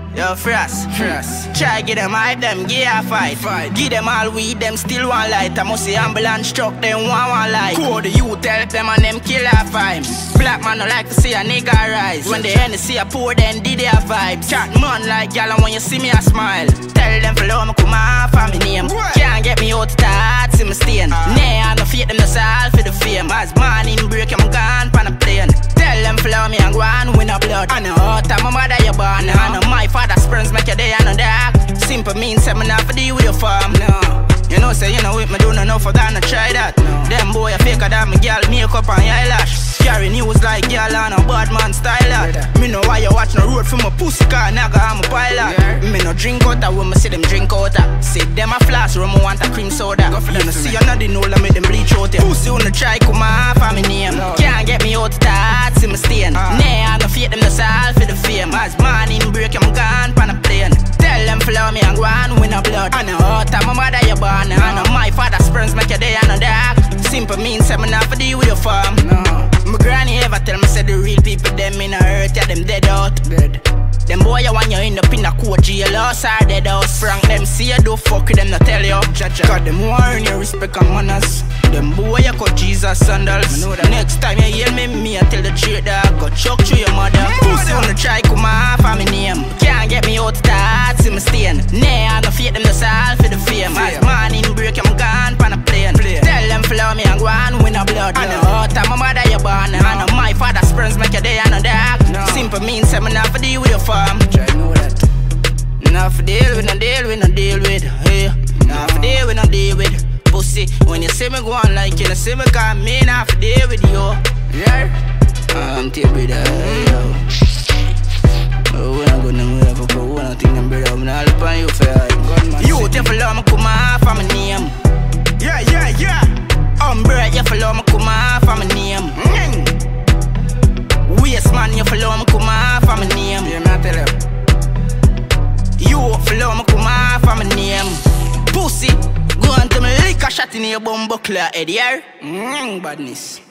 Yo, Frost. Try get them hype, them give a fight. Give them all weed, them still want light. I must see ambulance truck, them want light. Code the youth, help them and them kill a vibe. Black man don't like to see a nigga rise. When they end see a poor, then did their vibes. Chat man like y'all, and when you see me I smile. Tell them follow me, come on for me name. Can't get me out the heart, see me stain. Nay, I no fake them, that's all for the fame. As morning break, I'm gone pan a plane. Tell them follow me and go on win a blood. I know how time my mother you born. I know my father's sperms make your day and no dark. Simple means I'm not for deal with your farm. No. You know, say you know with me do no for that, no try that. No. Them boy a faker than me girl, makeup and eyelash. Carry news like girl on a bad man style that. Me know why you watch no road for my pussy car, nigga I'm a pilot. Me no drink out that when me see them drink out that. Say them a flash, when me want a cream soda. Go for them, see you know the know, let me them bleach out ya. Pussy on the try come on for me name. Can't get me out the heart, see me stain. Nay, I no fake them, that's all for the fame. As morning break, I'm gone pan a plane. Tell them follow me and go on win a blood. I know how time my mother you born. I know my father's sperms make your day and no dark. Simple means I'm not for deal with your farm. My granny ever tell me say the real people them in a hurt, yeah them dead out. Them boy you want you end up in a court jail house or dead house. Frank them see you do fuck with them not tell you. Cause them warn you respect and manners. Them boy you cut Jesus sandals. Next time you hear me I tell the truth that go chuck through your mother. Pussy wanna try come off for me name. Can't get me out the heart, see me stain. Nay, I no fake them that's all for the fame. As morning break I'm gone pan a plane. Tell them follow me and go on win a blood. I know how time my mother you born. I know my father's sperms make your day and no dark. Simple means I'm not for deal with your farm. Not for deal with, no deal with, no deal with. Hey, not for deal with, no deal with. Pussy, when you see me go on like you know, see me come me not for deal with you. Yeah, I'm deal with that. Oh, when I go down with a go, when I think I'm better, I'm not upon you for you. You follow me, come off for my name. Yeah. Bread, you follow me, come off for my name. Waste man, you follow me, come off for my name. Yeah, man, tell you. You follow me, come off for my name. Pussy, go on to me lick a shot in your bum buckler head, yeah? Badness.